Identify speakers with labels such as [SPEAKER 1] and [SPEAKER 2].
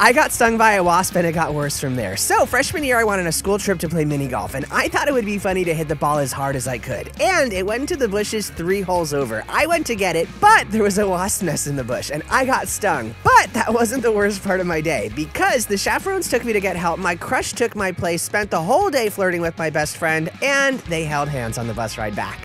[SPEAKER 1] I got stung by a wasp and it got worse from there. So freshman year I went on a school trip to play mini golf and I thought it would be funny to hit the ball as hard as I could. And it went into the bushes 3 holes over. I went to get it, but there was a wasp nest in the bush and I got stung. But that wasn't the worst part of my day because the chaperones took me to get help, my crush took my place, spent the whole day flirting with my best friend, and they held hands on the bus ride back.